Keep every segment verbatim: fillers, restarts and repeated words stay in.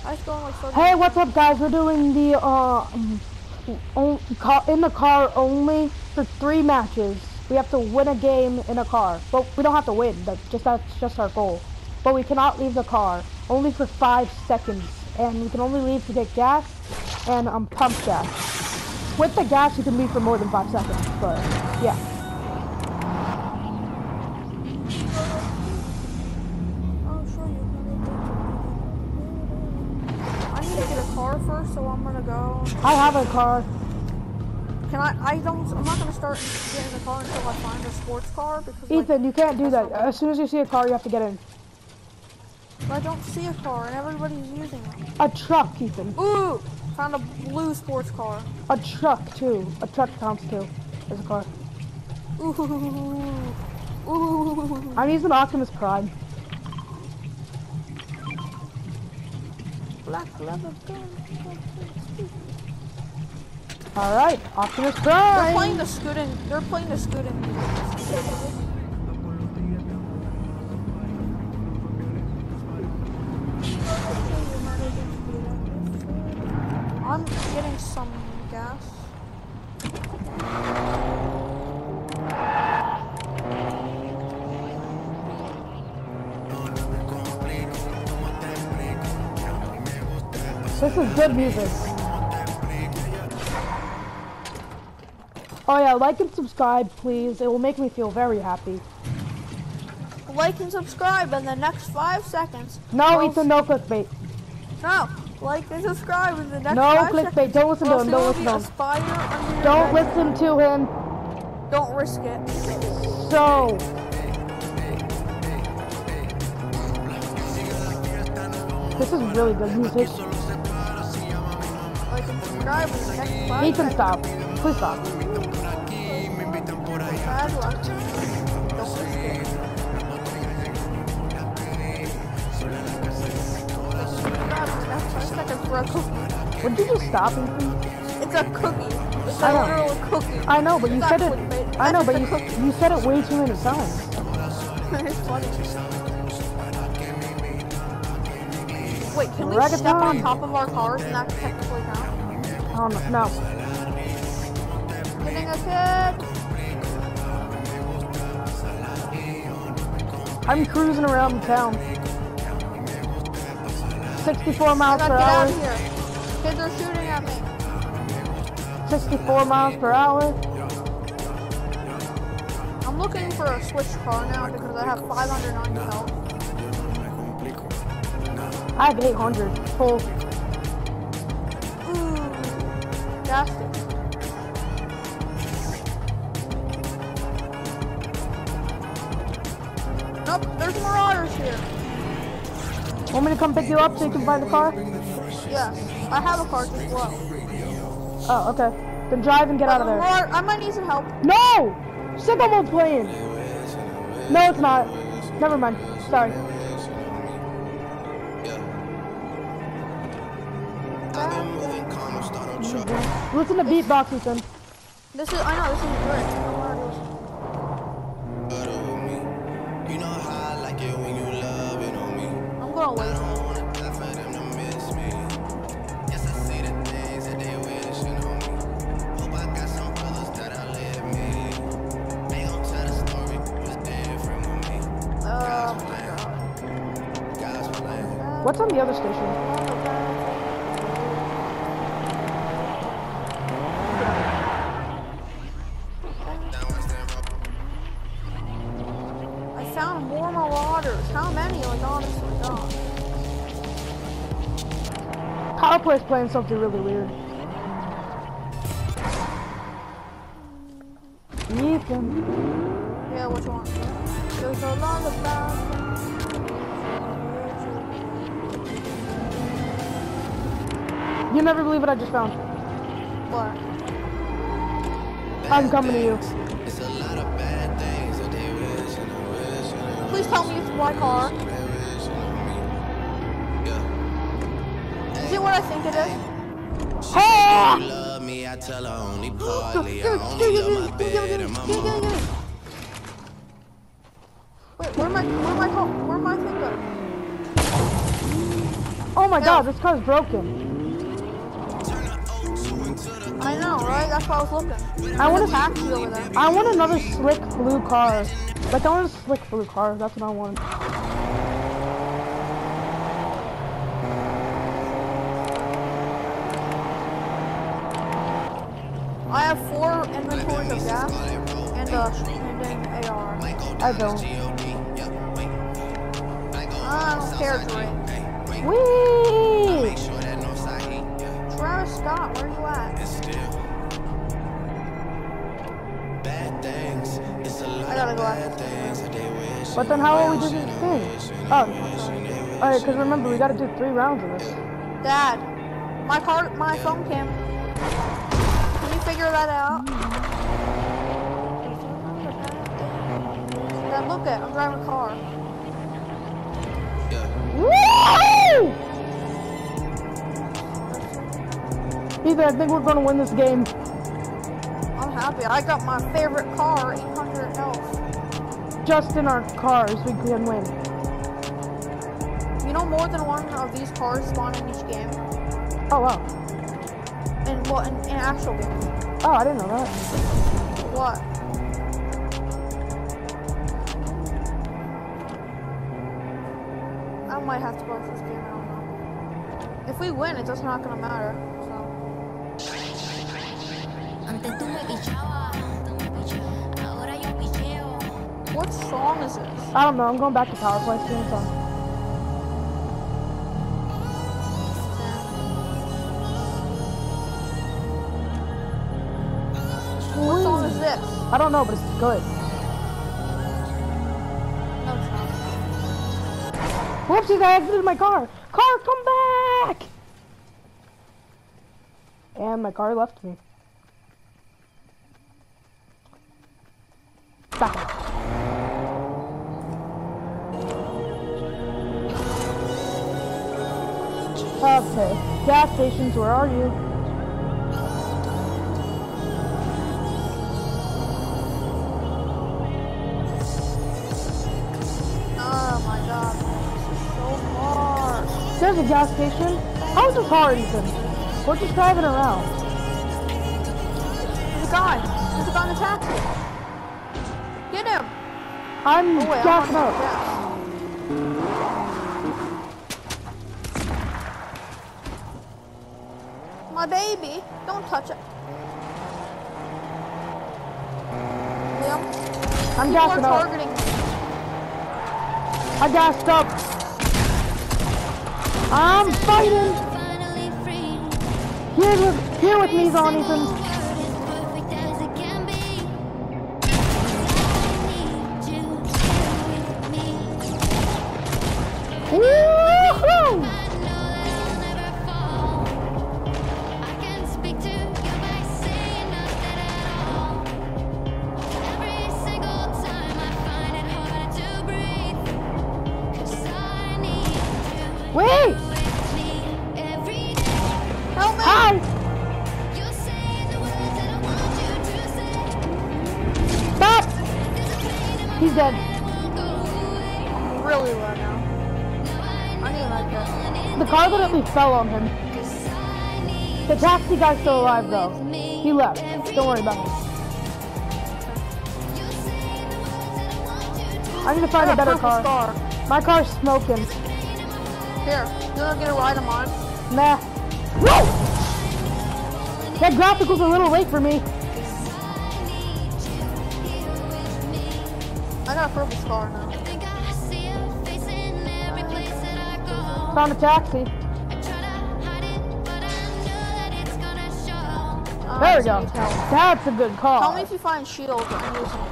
I was going like thirty. Hey, what's up, guys? We're doing the uh, on, car, in the car only for three matches. We have to win a game in a car, but we don't have to win. That's just that's just our goal. But we cannot leave the car only for five seconds, and we can only leave to get gas and um pump gas. With the gas, you can leave for more than five seconds. But yeah. Car first, so I'm gonna go. I have a car. Can I? I don't. I'm not gonna start getting the car until I find a sports car because. Ethan, like, you can't do that. As soon as you see a car, you have to get in. But I don't see a car, and everybody's using it. A truck, Ethan. Ooh, found a blue sports car. A truck too. A truck counts too. As a car. Ooh, ooh. I'm using Optimus Prime. Black leather gun. All right, Optimus Prime. They're playing the scooting. They're playing the scooting music. I'm getting some gas. This is good music. Oh yeah, like and subscribe, please. It will make me feel very happy. Like and subscribe in the next five seconds. No, Ethan, no clickbait. No, like and subscribe in the next no five clickbait. seconds. Don't listen to him. Don't listen to him. Aspire Don't listen to him. Don't risk it. So. This is really good music. Like and subscribe in the next five Ethan, seconds. stop. Please stop. Bad luck. Don't risk it. Subscribe in the next five seconds for a cookie. Would you just stop, Ethan? It's a cookie. It's I a know. literal cookie. I know, but you It's said not it. clickbait. I know, That's but just a you cookie. you said it way too many times. It's funny. Wait, can we Reggaeton. step on top of our cars and that technically count? Um, no. Getting a kid. I'm cruising around town. sixty-four I miles gotta per get out hour. of here. Kids are shooting at me. sixty-four miles per hour. I'm looking for a switch car now because I have five hundred ninety health. I have eight hundred full. Ooh, gas station. Nope, there's marauders here. Want me to come pick you up so you can find the car? Yes, I have a car as well. Oh, okay. Then drive and get out of there. Marauder, I might need some help. No! Sicko mode's playing. No, it's not. Never mind. Sorry. Listen to beatbox, Ethan. This is, I know, this is great. I know where it is. I'm gonna wait. Oh my God. What's on the other station? I found more marauders. How many? Like, honestly, God. Power Play's playing something really weird. Ethan. Yeah, which one? There's a lot about. You never believe what I just found. What? I'm coming to you. Please tell me it's my car. Is it what I think it is? Ah! Love me, I tell her only partly. I only love my bed and my mom. Wait, where am I? Where am I? Where am I thing going? Oh my Go. god, this car's broken. I know, right? That's why I was looking. I want There's to a taxi over there. I want another slick blue car. Like I want a slick blue car. That's what I want. I have four inventories of gas and a and an A R. I don't. I don't care, Drake. Whee! Travis Scott, where are you at? I gotta go after this. But then how are we doing this thing? Oh, alright. Because remember, we gotta do three rounds of this. Dad, my car, my phone cam. Can you figure that out? Dad, look at, I'm driving a car. Woo! Ethan, I think we're gonna win this game. I'm happy. I got my favorite car, eight hundred health. Just in our cars, we can win. You know, more than one of these cars spawn in each game. Oh wow. In what? In, in actual games. Oh, I didn't know that. What? I might have to go with this game. I don't know. If we win, it's just not gonna matter. So. What song is this? I don't know. I'm going back to Power Play soon. So. What song is this? I don't know, but it's good. No, it's not. Whoopsies! I exited my car. Car, come back! And my car left me. Back. Okay, gas stations, where are you? Oh my god, this is so far. There's a gas station. How's this hard, Ethan? We're just driving around. There's a guy. There's a guy in the taxi. Get him. I'm Oh wait, gassing I'm on up. gas. My baby, don't touch it. Liam, I'm people gassing are up. targeting me. I gassed up. I'm fighting. Here with, here with me, Zon, Ethan. Woohoo! Wait! Help me! Hi! Stop! He's dead. I'm really low now. I need like that. The car literally fell on him. The taxi guy's still alive though. He left. Don't worry about it. I need to find I a got better purple car. star. My car's smoking. Here, you wanna get a ride of mine? Nah. Whoa! That graphical's a little late for me. I got a purple star now. Found a taxi. Uh, There we so go. you tell. That's a good car. Tell me if you find shield and use them.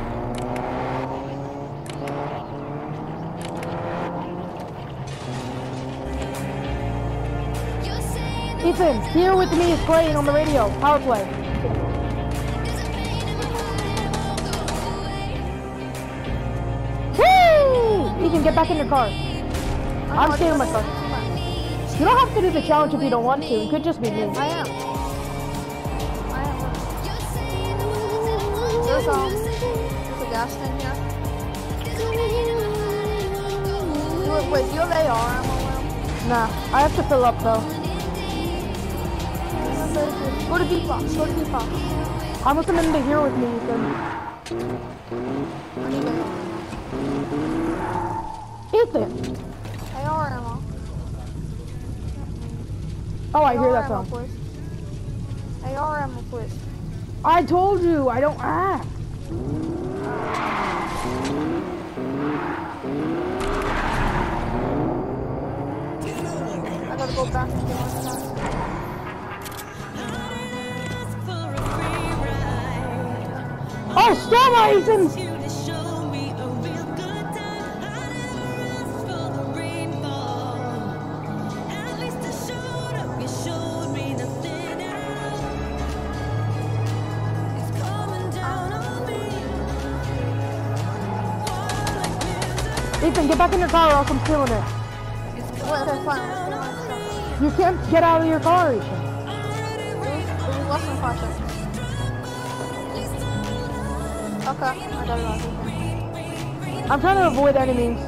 Ethan, here with me is playing on the radio. Power play. Woo! Ethan, get back in your car. I'm staying in my car. You don't have to do the challenge if you don't want to. It could just be me. I am. I am. There's um, there's a gas thing here. Wait, wait, do you have A R ammo? Nah, I have to fill up though. Go to deep box. Go to deep box. I'm looking into here with me, Ethan. I need it. Ethan! A R ammo. Oh, I A R hear that ammo, sound. please. A R ammo, please. I told you, I don't act. I gotta go back and get my stuff. Oh, stop, Ethan! Ethan, get back in your car or else I'm stealing it. Wait, okay, fine. You can't get out of your car, Ethan. It was, it was less than five seconds. Okay, I got it off. I'm trying to avoid enemies.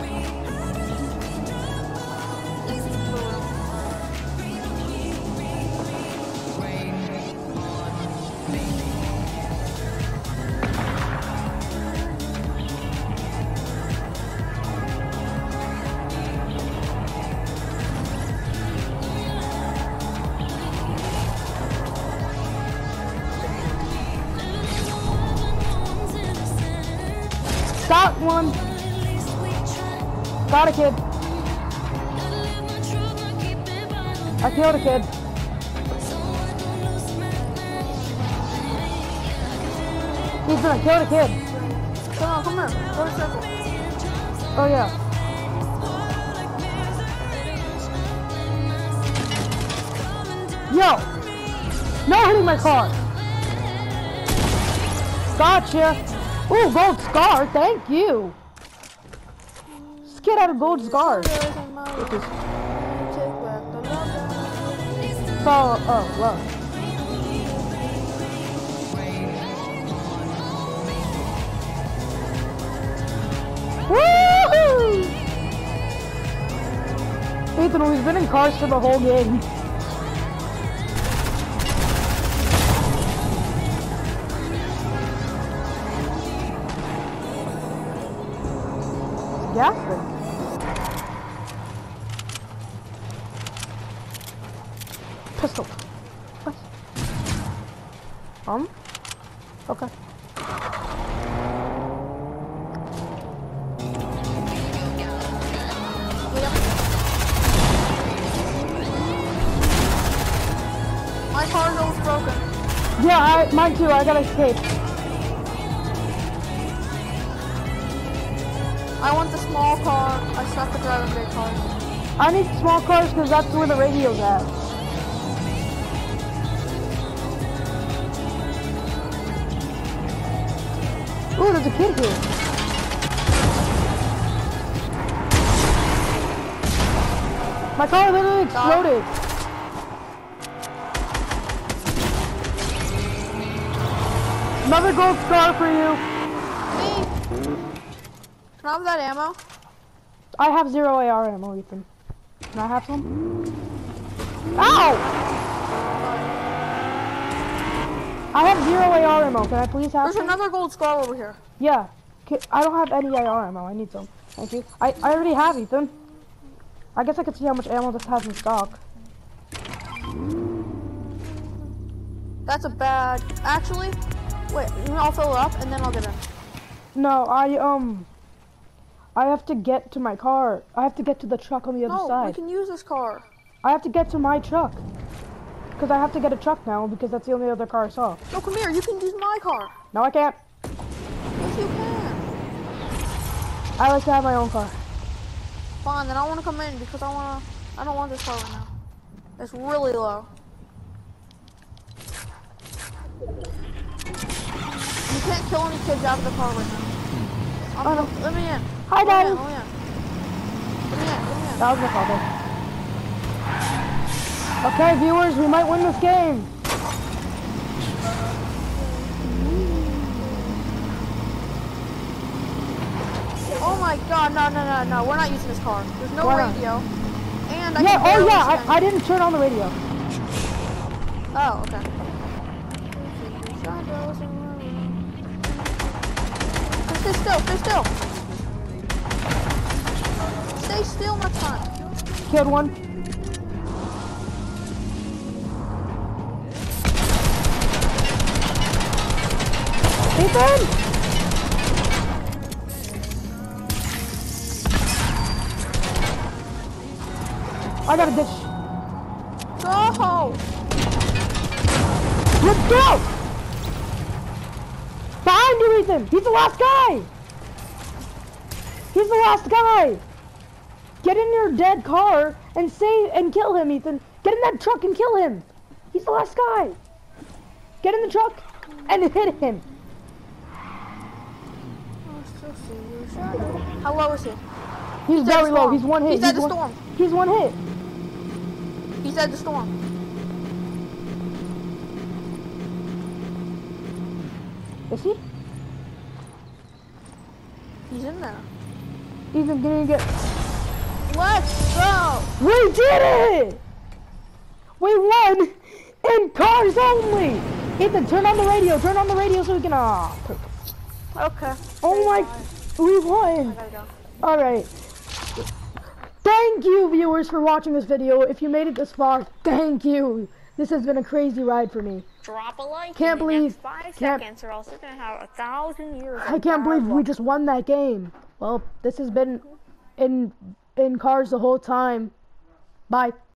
Got one. Got a kid. I killed a kid. Ethan, I killed a kid. Come on, come here. Go to circle. Oh yeah. Yo! No hitting my car! Gotcha! Ooh, gold scar, thank you! Let's get out of gold scars. Which is... So, oh, well. Woohoo! Ethan, we've been in cars for the whole game. Gas thing. Pistol. What? Um? Okay. My car's almost broken. Yeah, I, mine too. I gotta escape. I want the small car. I suck at driving big cars. I need small cars because that's where the radio's at. Ooh, there's a kid here. My car literally exploded. Another gold star for you. Me? Can I have that ammo? I have zero A R ammo, Ethan. Can I have some? Ow! I have zero A R ammo. Can I please have There's some? another gold scar over here. Yeah. K- I don't have any A R ammo. I need some. Thank you. I, I already have, Ethan. I guess I could see how much ammo this has in stock. That's a bad... Actually, wait, I'll fill it up and then I'll get in. No, I, um... I have to get to my car. I have to get to the truck on the other No, we side. can use this car. I have to get to my truck. Because I have to get a truck now because that's the only other car I saw. No, come here, you can use my car. No, I can't. Yes, you can. I like to have my own car. Fine, then I want to come in because I want to... I don't want this car right now. It's really low. You can't kill any kids out of the car right now. I'm Oh, no. gonna- Let me in. Hi, Let me Daddy. in, Let me in. Let me in, let me in. That was my father. Okay, viewers, we might win this game. Oh my god, no, no, no, no. We're not using this car. There's no Why not? radio. And and I Yeah, can oh barely yeah, stand. I, I didn't turn on the radio. Oh, okay. Stay still, stay still. Stay still, my time. Killed one. Ethan! I got a dish. Go! Let's go! Behind you, Ethan! He's the last guy! He's the last guy! Get in your dead car and save and kill him, Ethan. Get in that truck and kill him. He's the last guy. Get in the truck and hit him. How low is he? He's, He's very at the low. storm. He's one hit. He's at the one, storm. He's one hit. He's at the storm. Is he? He's in there. Ethan, gonna get. Let's go! We did it! We won in cars only. Ethan, turn on the radio. Turn on the radio so we can. Ah. Okay. Oh my! We won. I gotta go. All right. Thank you, viewers, for watching this video. If you made it this far, thank you. This has been a crazy ride for me. Drop a like. Can't in the believe- next five can't- seconds, or else you're gonna have a thousand years. I of can't believe bad we luck. just won that game. Well, this has been in in cars the whole time. Bye.